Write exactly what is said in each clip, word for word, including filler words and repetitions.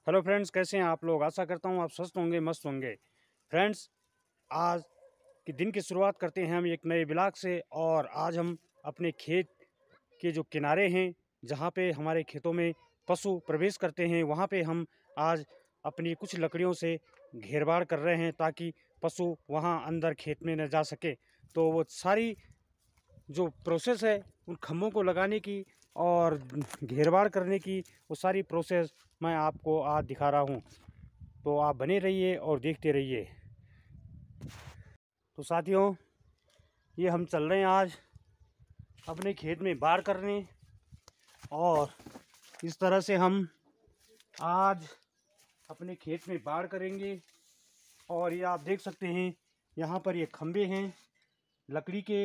Hello friends, कैसे हैं आप लोग। आशा करता हूं आप स्वस्थ होंगे, मस्त होंगे। फ्रेंड्स, आज के दिन की शुरुआत करते हैं हम एक नए ब्लॉग से। और आज हम अपने खेत के जो किनारे हैं, जहां पे हमारे खेतों में पशु प्रवेश करते हैं, वहां पे हम आज अपनी कुछ लकड़ियों से घेरबाड़ कर रहे हैं ताकि पशु वहां अंदर खेत में न जा सके। तो वो सारी जो प्रोसेस है उन खम्भों को लगाने की और घेरबाड़ करने की, वो सारी प्रोसेस मैं आपको आज दिखा रहा हूँ। तो आप बने रहिए और देखते रहिए। तो साथियों, ये हम चल रहे हैं आज अपने खेत में बाड़ करने, और इस तरह से हम आज अपने खेत में बाड़ करेंगे। और ये आप देख सकते हैं, यहाँ पर ये खंभे हैं लकड़ी के,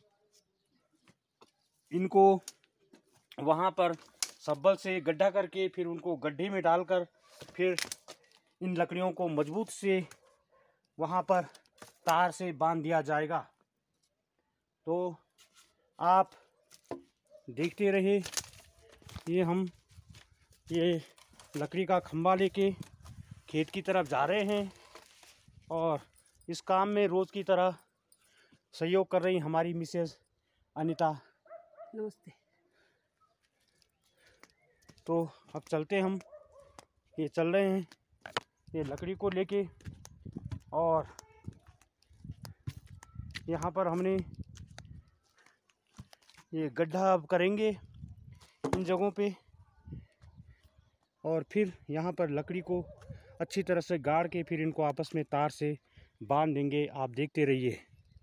इनको वहाँ पर सब्बल से गड्ढा करके फिर उनको गड्ढे में डालकर फिर इन लकड़ियों को मजबूत से वहाँ पर तार से बांध दिया जाएगा। तो आप देखते रहिए। ये हम ये लकड़ी का खंभा लेके खेत की तरफ जा रहे हैं, और इस काम में रोज़ की तरह सहयोग कर रही हमारी मिसेस अनीता। नमस्ते। तो अब चलते हम, ये चल रहे हैं ये लकड़ी को लेके, और यहाँ पर हमने ये गड्ढा अब करेंगे इन जगहों पे, और फिर यहाँ पर लकड़ी को अच्छी तरह से गाड़ के फिर इनको आपस में तार से बांध देंगे। आप देखते रहिए।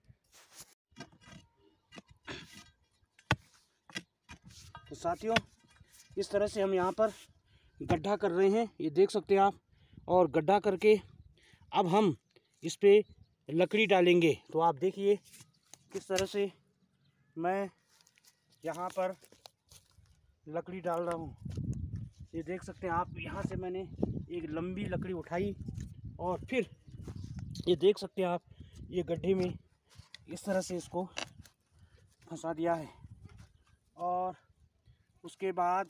तो साथियों, इस तरह से हम यहाँ पर गड्ढा कर रहे हैं, ये देख सकते हैं आप। और गड्ढा करके अब हम इस पे लकड़ी डालेंगे। तो आप देखिए किस तरह से मैं यहाँ पर लकड़ी डाल रहा हूँ। ये देख सकते हैं आप, यहाँ से मैंने एक लंबी लकड़ी उठाई और फिर ये देख सकते हैं आप, ये गड्ढे में इस तरह से इसको फंसा दिया है। और उसके बाद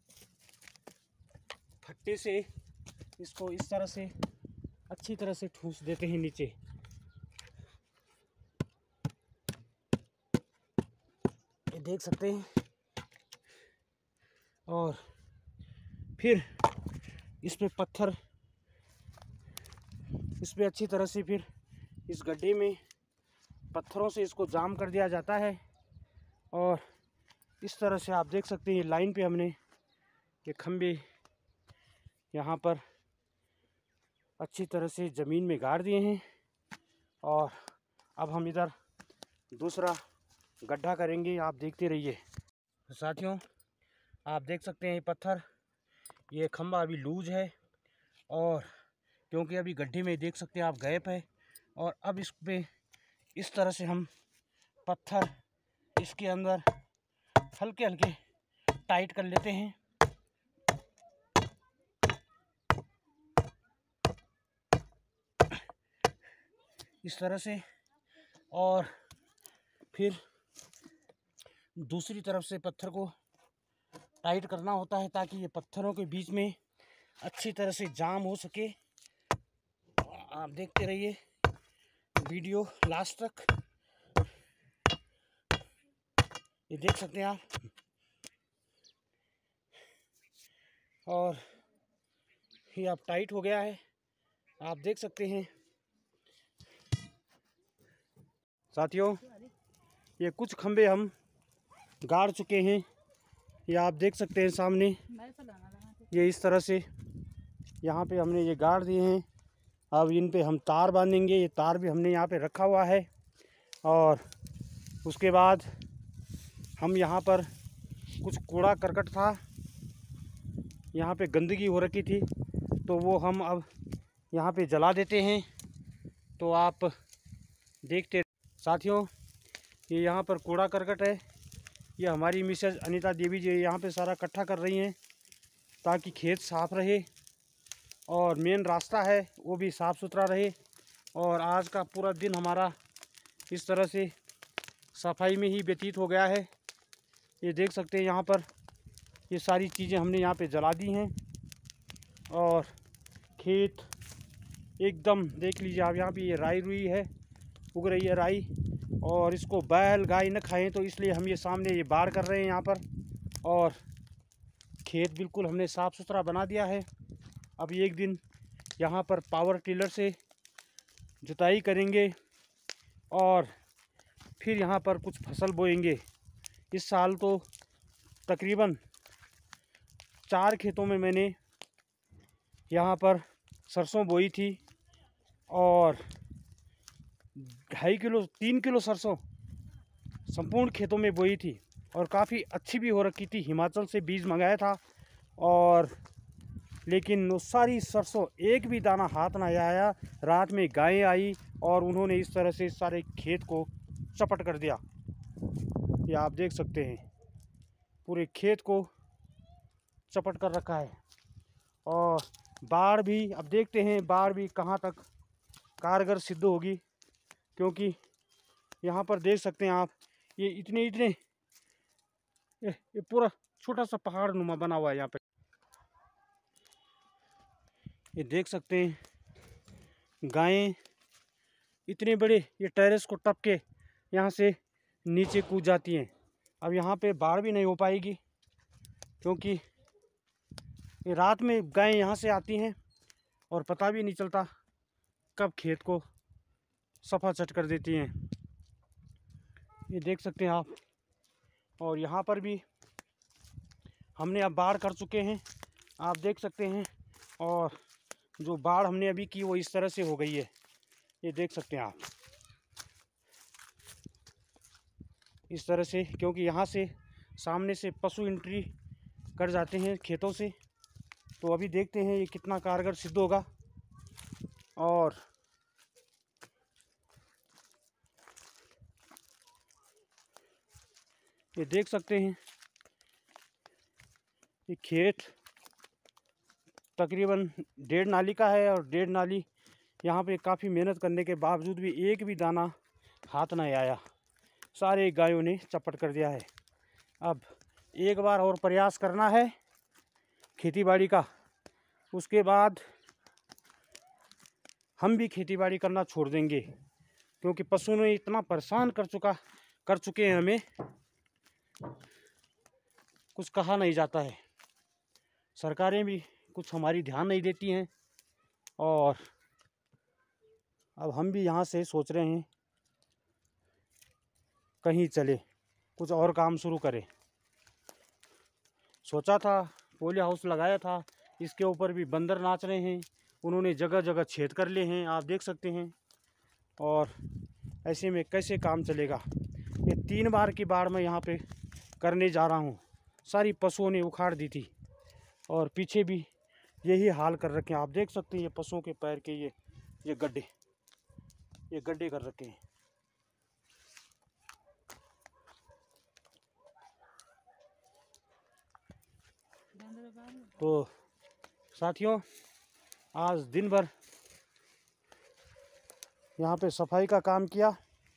फट्टे से इसको इस तरह से अच्छी तरह से ठूस देते हैं नीचे। ये देख सकते हैं। और फिर इस पे पत्थर, इस पे अच्छी तरह से फिर इस गड्ढे में पत्थरों से इसको जाम कर दिया जाता है। और इस तरह से आप देख सकते हैं, लाइन पे हमने ये खंभे यहाँ पर अच्छी तरह से ज़मीन में गाड़ दिए हैं। और अब हम इधर दूसरा गड्ढा करेंगे, आप देखते रहिए। तो साथियों, आप देख सकते हैं ये पत्थर, ये खंभा अभी लूज है, और क्योंकि अभी गड्ढे में देख सकते हैं आप गैप है। और अब इस पे इस तरह से हम पत्थर इसके अंदर हल्के हल्के टाइट कर लेते हैं। इस तरह से। और फिर दूसरी तरफ से पत्थर को टाइट करना होता है ताकि ये पत्थरों के बीच में अच्छी तरह से जाम हो सके। आप देखते रहिए वीडियो लास्ट तक। ये देख सकते हैं आप। और ये अब टाइट हो गया है, आप देख सकते हैं। साथियों, ये कुछ खंबे हम गाड़ चुके हैं, ये आप देख सकते हैं सामने। ये इस तरह से यहाँ पे हमने ये गाड़ दिए हैं। अब इन पे हम तार बांधेंगे। ये तार भी हमने यहाँ पे रखा हुआ है। और उसके बाद हम यहाँ पर कुछ कूड़ा करकट था, यहाँ पे गंदगी हो रखी थी, तो वो हम अब यहाँ पे जला देते हैं। तो आप देखते। साथियों, ये यहाँ पर कूड़ा करकट है, ये हमारी मिसेज अनीता देवी जी यहाँ पे सारा इकट्ठा कर रही हैं ताकि खेत साफ़ रहे और मेन रास्ता है वो भी साफ़ सुथरा रहे। और आज का पूरा दिन हमारा इस तरह से सफाई में ही व्यतीत हो गया है। ये देख सकते हैं यहाँ पर ये सारी चीज़ें हमने यहाँ पे जला दी हैं। और खेत एकदम देख लीजिए आप। यहाँ पे ये राई रुई है, उग रही है राई, और इसको बैल गाय न खाएं तो इसलिए हम ये सामने ये बाड़ कर रहे हैं यहाँ पर। और खेत बिल्कुल हमने साफ़ सुथरा बना दिया है। अब एक दिन यहाँ पर पावर टिलर से जुताई करेंगे और फिर यहाँ पर कुछ फसल बोएंगे। इस साल तो तकरीबन चार खेतों में मैंने यहाँ पर सरसों बोई थी और ढाई किलो तीन किलो सरसों संपूर्ण खेतों में बोई थी और काफ़ी अच्छी भी हो रखी थी। हिमाचल से बीज मंगाया था, और लेकिन वो सारी सरसों एक भी दाना हाथ ना आया। रात में गायें आई और उन्होंने इस तरह से सारे खेत को चपट कर दिया। ये आप देख सकते हैं, पूरे खेत को चपट कर रखा है। और बाढ़ भी, अब देखते हैं बाढ़ भी कहाँ तक कारगर सिद्ध होगी, क्योंकि यहाँ पर देख सकते हैं आप, ये इतने इतने ये, ये पूरा छोटा सा पहाड़ नुमा बना हुआ है यहाँ पे। ये देख सकते हैं गायें इतने बड़े ये टेरेस को टप के यहाँ से नीचे कूद जाती हैं। अब यहाँ पे बाढ़ भी नहीं हो पाएगी, क्योंकि ये रात में गायें यहाँ से आती हैं और पता भी नहीं चलता कब खेत को सफा चट कर देती हैं। ये देख सकते हैं आप। और यहाँ पर भी हमने अब बाढ़ कर चुके हैं, आप देख सकते हैं। और जो बाढ़ हमने अभी की वो इस तरह से हो गई है, ये देख सकते हैं आप, इस तरह से, क्योंकि यहाँ से सामने से पशु एंट्री कर जाते हैं खेतों से। तो अभी देखते हैं ये कितना कारगर सिद्ध होगा। और ये देख सकते हैं ये खेत तकरीबन डेढ़ नाली का है, और डेढ़ नाली यहाँ पे काफ़ी मेहनत करने के बावजूद भी एक भी दाना हाथ नहीं आया। सारे गायों ने चपट कर दिया है। अब एक बार और प्रयास करना है खेतीबाड़ी का, उसके बाद हम भी खेतीबाड़ी करना छोड़ देंगे, क्योंकि पशुओं ने इतना परेशान कर चुका कर चुके हैं हमें, कुछ कहा नहीं जाता है। सरकारें भी कुछ हमारी ध्यान नहीं देती हैं, और अब हम भी यहाँ से सोच रहे हैं कहीं चले, कुछ और काम शुरू करें। सोचा था पोली हाउस लगाया था, इसके ऊपर भी बंदर नाच रहे हैं, उन्होंने जगह जगह छेद कर लिए हैं, आप देख सकते हैं। और ऐसे में कैसे काम चलेगा। ये तीन बार की बाढ़ मैं यहाँ पे करने जा रहा हूँ, सारी पशुओं ने उखाड़ दी थी, और पीछे भी यही हाल कर रखे हैं। आप देख सकते हैं ये पशुओं के पैर के ये ये गड्ढे ये गड्ढे कर रखे हैं। तो साथियों, आज दिन भर यहाँ पे सफाई का काम किया,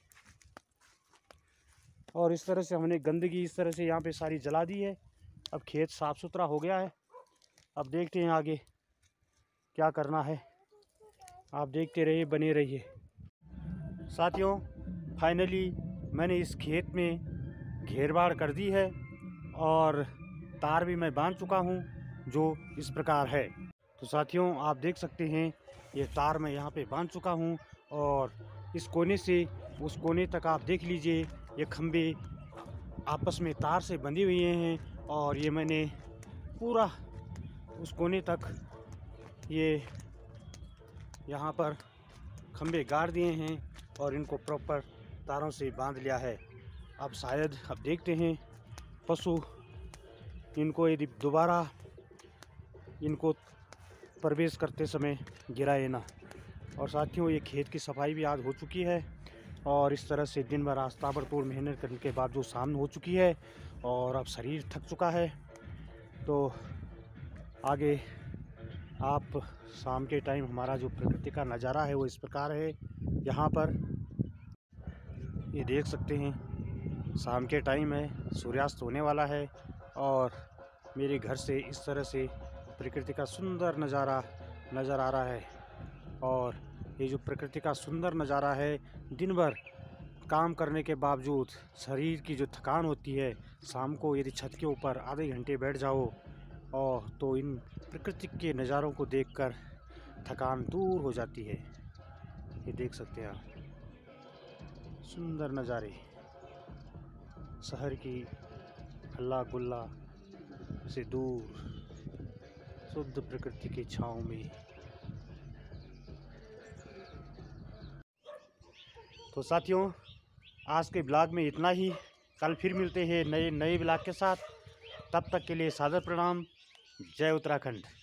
और इस तरह से हमने गंदगी इस तरह से यहाँ पे सारी जला दी है। अब खेत साफ़ सुथरा हो गया है। अब देखते हैं आगे क्या करना है, आप देखते रहिए, बने रहिए। साथियों, फाइनली मैंने इस खेत में घेरबाड़ कर दी है, और तार भी मैं बांध चुका हूँ, जो इस प्रकार है। तो साथियों, आप देख सकते हैं ये तार मैं यहाँ पे बांध चुका हूँ, और इस कोने से उस कोने तक आप देख लीजिए ये खंभे आपस में तार से बंधे हुए हैं, और ये मैंने पूरा उस कोने तक ये यहाँ पर खंभे गाड़ दिए हैं, और इनको प्रॉपर तारों से बांध लिया है। अब शायद अब देखते हैं पशु इनको यदि दोबारा इनको प्रवेश करते समय गिराए ना। और साथियों, ये खेत की सफाई भी आज हो चुकी है, और इस तरह से दिन भर आज ताबड़तोड़ मेहनत करने के बाद जो शाम हो चुकी है, और अब शरीर थक चुका है। तो आगे आप शाम के टाइम हमारा जो प्रकृति का नज़ारा है वो इस प्रकार है। यहाँ पर ये देख सकते हैं शाम के टाइम है, सूर्यास्त होने वाला है, और मेरे घर से इस तरह से प्रकृति का सुंदर नज़ारा नज़र आ रहा है। और ये जो प्रकृति का सुंदर नज़ारा है, दिन भर काम करने के बावजूद शरीर की जो थकान होती है, शाम को यदि छत के ऊपर आधे घंटे बैठ जाओ और तो इन प्रकृति के नज़ारों को देखकर थकान दूर हो जाती है। ये देख सकते हैं आप सुंदर नज़ारे, शहर की हल्ला गुल्ला से दूर शुद्ध प्रकृति की छाँव में। तो साथियों, आज के ब्लॉग में इतना ही। कल फिर मिलते हैं नए नए ब्लॉग के साथ। तब तक के लिए सादर प्रणाम। जय उत्तराखंड।